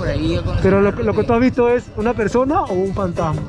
por ahí. Pero lo que tú has visto es una persona o un fantasma.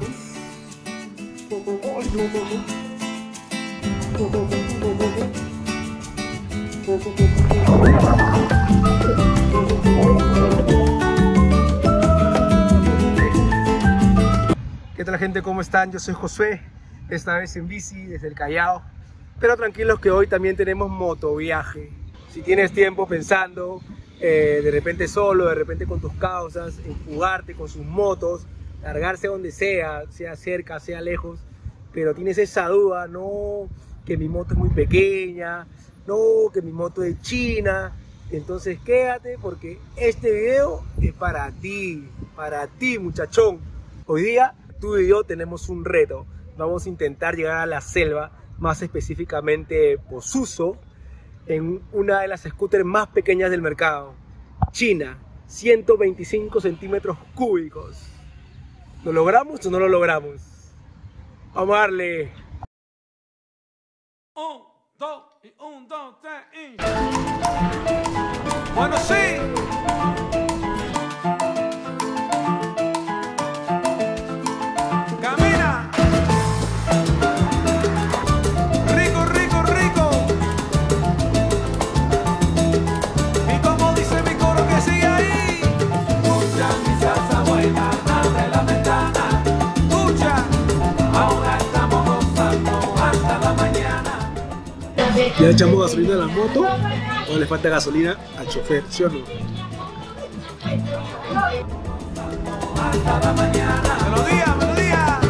¿Qué tal, gente? ¿Cómo están? Yo soy Josué, esta vez en bici desde el Callao. Pero tranquilos que hoy también tenemos motoviaje. Si tienes tiempo pensando, de repente solo, de repente con tus causas, en jugarte con sus motos, largarse a donde sea cerca, sea lejos, pero tienes esa duda, no, que mi moto es muy pequeña, no, que mi moto es china, entonces quédate porque este video es para ti muchachón. Hoy día tú y yo tenemos un reto, vamos a intentar llegar a la selva, más específicamente Posuso, en una de las scooters más pequeñas del mercado, China, 125 centímetros cúbicos. ¿Lo logramos o no lo logramos? Vamos a darle. 1, 2 y 1, 2, 3 y... Bueno, sí. Camina. Rico, rico, rico. Y como dice mi coro que sigue ahí. Escucha mi salsa buena, abre la ventana. Escucha. Ahora estamos gozando hasta la mañana. ¿Ya echamos gasolina a la moto o le falta gasolina al chofer, sí o no? Hasta la mañana. Melodía, melodía.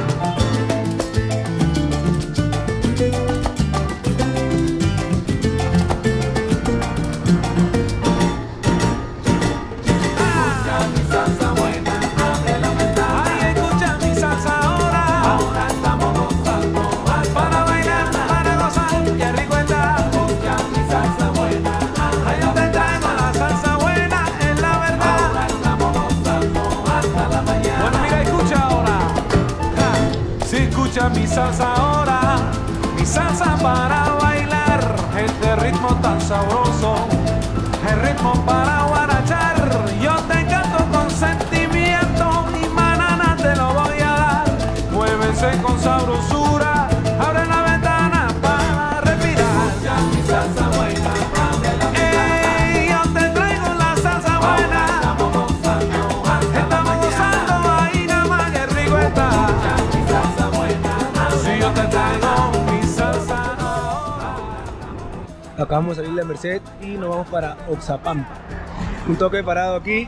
Escucha mi salsa buena, abre la ventana. Ay, escucha mi salsa ahora. Ahora estamos gozando para bailar, para gozar. Qué rico está. Escucha mi salsa buena. Ay, yo te traigo la salsa buena, es la verdad. Ahora estamos gozando hasta la mañana. Bueno, mira, escucha ahora. Si escucha mi salsa ahora, mi salsa para bailar. Este ritmo tan sabroso, el ritmo para guarachar. Yo te canto con sentimiento, mi manana te lo voy a dar. Muévense con sabrosura, abre la ventana para respirar. Ya mi salsa buena, abre la ventana. Yo te traigo la salsa buena. Estamos gozando ahí nada más, que rico está. Ya mi salsa buena, si yo te traigo mi salsa ahora. Acabamos de salir de Merced y nos vamos para Oxapampa. Un toque parado aquí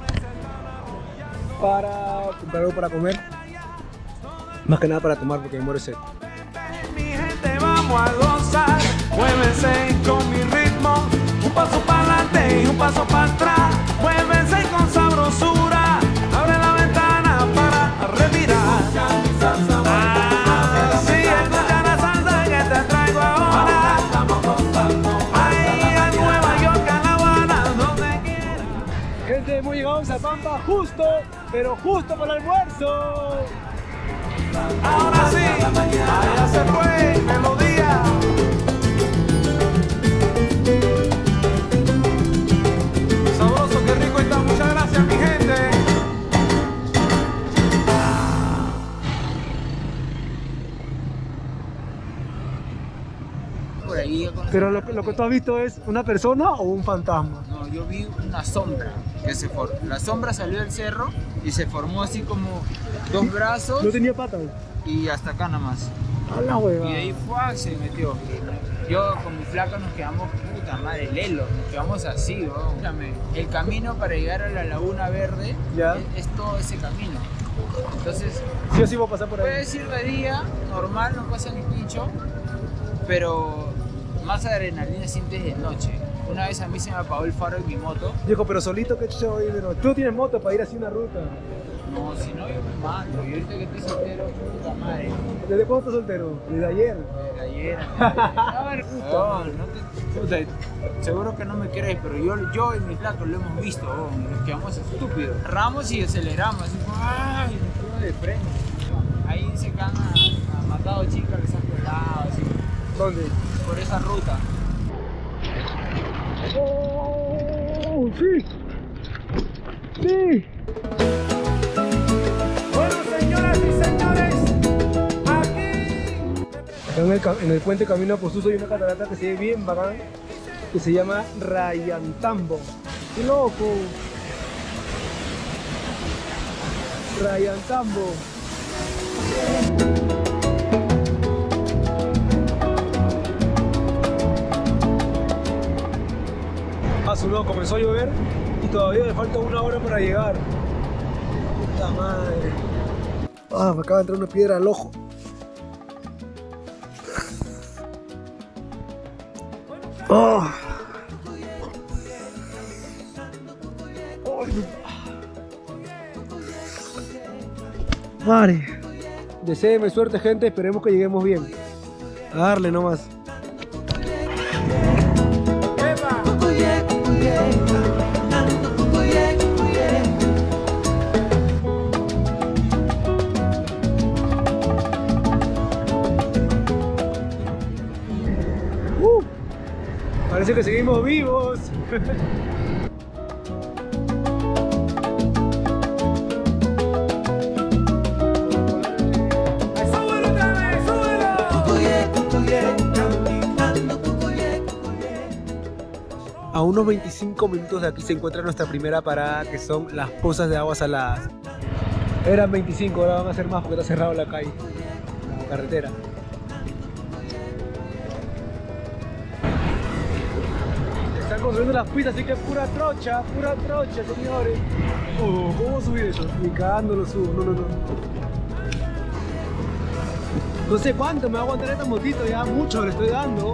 para comprar algo para comer. Más que nada para tomar porque me muero de sed. Mi gente, vamos a gozar. Muévense con mi ritmo. Un paso para adelante y un paso para atrás. Muévense con sabrosura. Abre la ventana para respirar. Sí, escucha la salsa que te traigo ahora. Ahí a Nueva York, a La Habana, donde quiera. Gente, hemos llegado a Oxapampa justo, pero justo para el almuerzo. Ahora sí, allá se fue, melodía. Sabroso, qué rico está, muchas gracias mi gente. Por ahí. Pero lo que tú has visto es una persona o un fantasma. No, yo vi una sombra que se formó. La sombra salió del cerro y se formó así como dos brazos No tenía patas. y hasta acá nada más. A la hueva. Y de ahí fue, se metió. Yo con mi flaca nos quedamos, puta madre, lelo, nos quedamos así, weón. Escúchame, el camino para llegar a la Laguna Verde Ya. es todo ese camino. Entonces, Sí o sí voy a pasar por ahí. puedes ir de día, normal, no pasa ni pincho, pero más adrenalina sientes de noche. Una vez a mí se me apagó el faro en mi moto. Dijo, pero solito que chucha voy a ir de noche. Tú tienes moto para ir así una ruta. No, si no yo me mato. Y ahorita que estoy soltero, puta madre. ¿Desde cuándo estás soltero? Desde ayer. Desde ayer. A ver, no te... Puta, seguro que no me crees, pero yo y mi flaco lo hemos visto, nos quedamos estúpidos. Ramos y aceleramos, así como, ¡ay! Nos quedamos de frente. Ahí dice que han matado chicas que se han violado, así. ¿Dónde? Por esa ruta. ¡Oh! ¡Sí! ¡Sí! en el puente Camino a Posuso hay una catarata que se ve bien bacán, que se llama Rayantambo. ¡Qué loco! Rayantambo. No, comenzó a llover y todavía me falta 1 hora para llegar. Puta madre. Ah, me acaba de entrar una piedra al ojo. Oh. Madre. Deséenme suerte, gente, esperemos que lleguemos bien. A darle nomás. Parece que seguimos vivos. A unos 25 minutos de aquí se encuentra nuestra primera parada, que son las pozas de aguas saladas. Eran 25, ahora van a ser más porque está cerrado la calle, la carretera. Están construyendo las pistas, así que pura trocha, señores. ¿Cómo subir eso? Ni cagando lo subo, no. No sé cuánto me va a aguantar esta motito, ya mucho le estoy dando.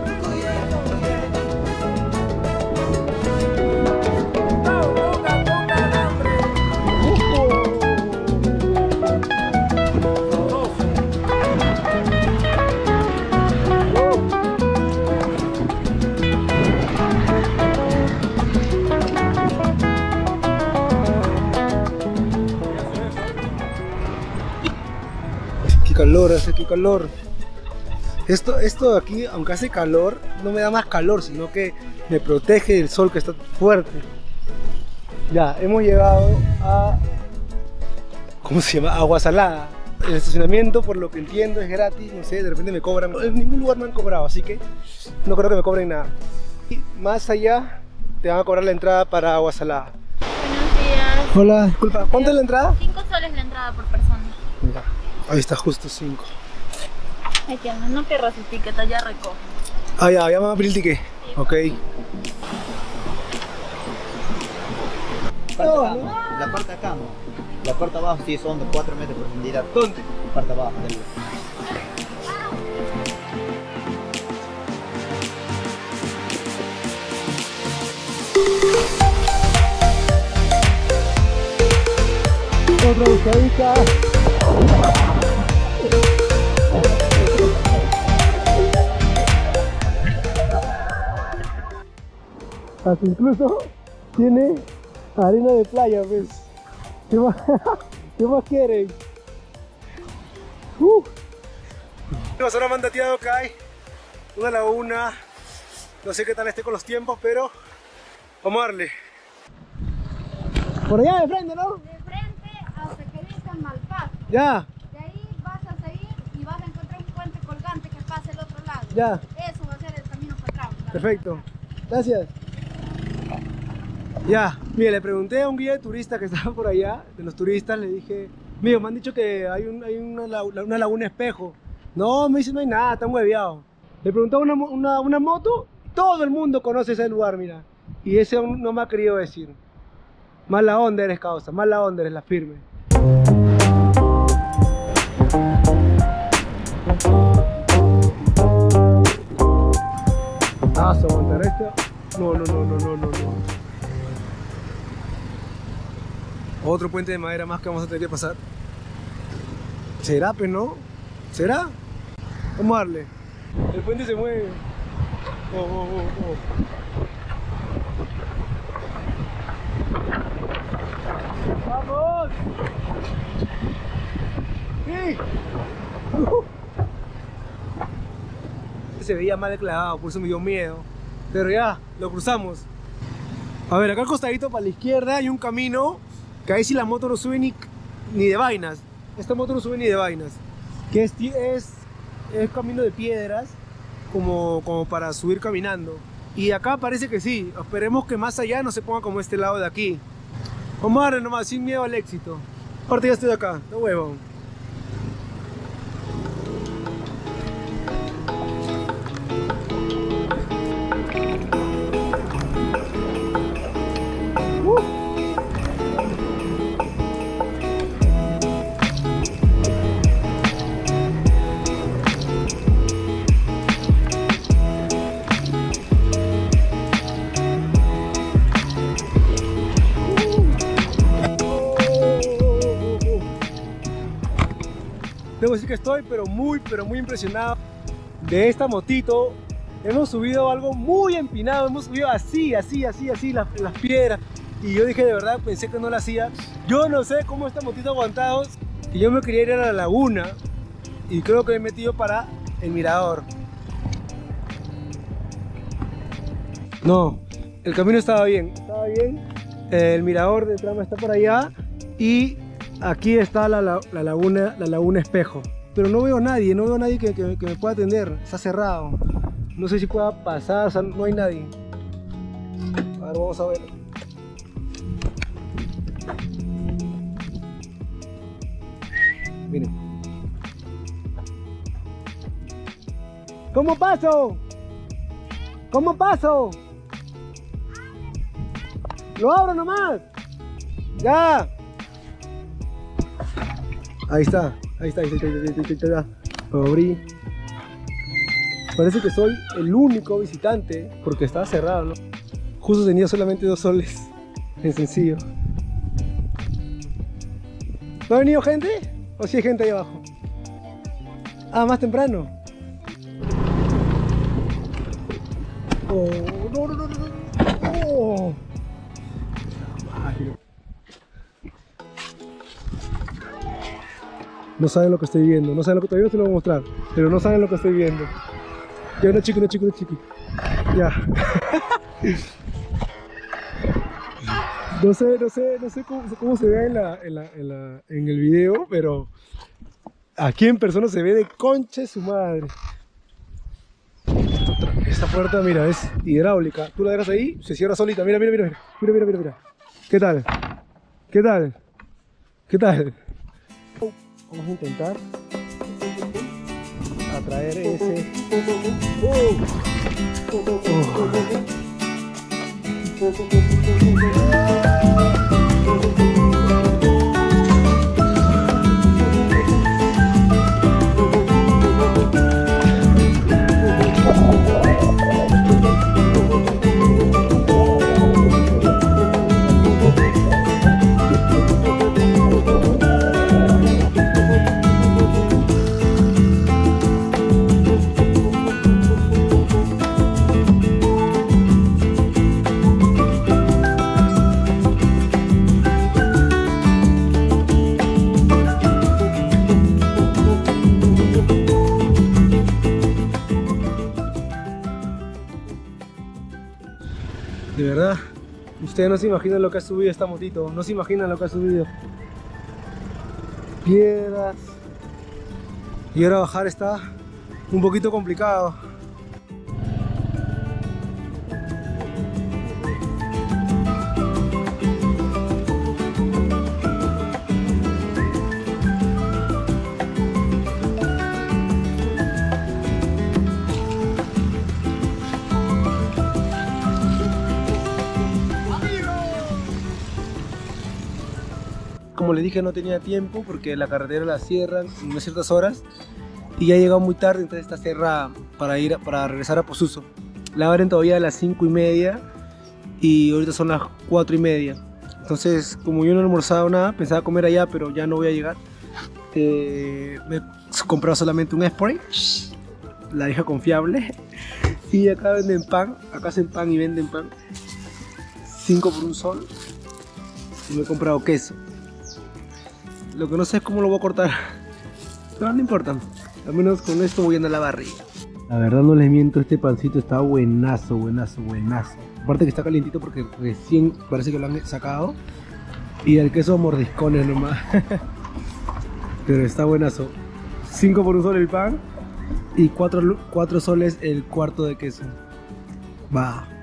Calor, hace que calor. Esto de aquí, aunque hace calor, no me da más calor, sino que me protege del sol que está fuerte. Ya, hemos llegado a... ¿cómo se llama? Agua Salada. El estacionamiento, por lo que entiendo, es gratis, no sé, de repente me cobran. En ningún lugar me han cobrado, así que no creo que me cobren nada. Y más allá, te van a cobrar la entrada para Agua Salada. Buenos días. Hola, disculpa, ¿cuánto es la entrada? 5 soles la entrada por persona. Mira, ahí está justo 5. Ay, que no pierdas su ticket, ya recoge. Ah, ya me van a abrir el ticket. Sí. Ok. La parte acá no. La parte abajo sí son de 4 metros de profundidad. ¿Dónde? La parte abajo del... Otra buscadita. Hasta incluso tiene arena de playa, ¿ves? ¿Qué más, ¿qué más quieren? Ahora me han dateado que hay una laguna. No sé qué tal esté con los tiempos, pero vamos a darle. Por allá de frente, ¿no? De frente hasta que dicen Malpaz. Ya, De ahí vas a seguir y vas a encontrar un puente colgante que pase al otro lado. ya, Eso va a ser el camino para atrás. perfecto. Gracias. Ya, mire, le pregunté a un guía de turista que estaba por allá, de los turistas, le dije, mío, me han dicho que hay una laguna espejo. No, me dice, no hay nada, están hueveados. Le pregunté a una moto, todo el mundo conoce ese lugar, mira. Y ese no me ha querido decir. Mala onda eres, causa, mala onda eres, la firme. Ah, ¿se aguantará esto? No. Otro puente de madera más que vamos a tener que pasar. ¿Será, pues no? ¿Será? Vamos a darle. El puente se mueve. Oh. ¡Vamos! ¡Sí! Se veía mal clavado, por eso me dio miedo. Pero ya, lo cruzamos. A ver, acá al costadito para la izquierda hay un camino que ahí sí la moto no sube ni de vainas. Esta moto no sube ni de vainas. Que es es camino de piedras, como para subir caminando. Y acá parece que sí, esperemos que más allá no se ponga como este lado de aquí. Vamos a darle nomás, sin miedo al éxito. Aparte ya estoy acá, no huevo. Debo decir que estoy pero muy impresionado de esta motito. Hemos subido algo muy empinado, hemos subido así las piedras. Y yo dije, de verdad, pensé que no lo hacía. Yo no sé cómo esta motito ha aguantado. Que yo me quería ir a la laguna y creo que me he metido para el mirador. No, el camino estaba bien. El mirador de trama está por allá y aquí está la laguna Espejo. Pero no veo a nadie, que me pueda atender. Está cerrado. No sé si pueda pasar, o sea, no hay nadie. A ver, vamos a ver. Miren. ¿Cómo paso? ¿Cómo paso? Lo abro nomás. Ya. Ahí está. Lo abrí. Parece que soy el único visitante porque estaba cerrado, ¿no? Justo tenía solamente 2 soles en sencillo. ¿No ha venido gente? ¿O si hay gente ahí abajo? Ah, más temprano. Oh, no. Oh. No saben lo que estoy viendo, no saben lo que todavía no se lo voy a mostrar, pero no saben lo que estoy viendo. Ya, una chiqui. Ya. No sé cómo se ve en el video, pero aquí en persona se ve de concha de su madre. Esta puerta, mira, es hidráulica. Tú la dejas ahí, se cierra solita. Mira. ¿Qué tal? Vamos a intentar atraer ese. De verdad, ustedes no se imaginan lo que ha subido esta motito, no se imaginan lo que ha subido. Piedras. Y ahora bajar está un poquito complicado. Como les dije, no tenía tiempo porque la carretera la cierran en unas ciertas horas y ya he llegado muy tarde, entonces está cerrada para regresar a Posuso. La abren todavía a las 5:30 y ahorita son las 4:30. Entonces, como yo no he almorzado nada, pensaba comer allá, pero ya no voy a llegar. Me he comprado solamente un Spray, la vieja confiable. Y acá venden pan, acá hacen pan y venden pan. 5 por 1 sol. Y me he comprado queso. Lo que no sé es cómo lo voy a cortar, pero no importa, al menos con esto voy a andar la barriga. La verdad no les miento, este pancito está buenazo. Aparte que está calientito porque recién parece que lo han sacado. Y el queso mordiscones nomás. Pero está buenazo. 5 por 1 sol el pan Y 4 soles el cuarto de queso. Va.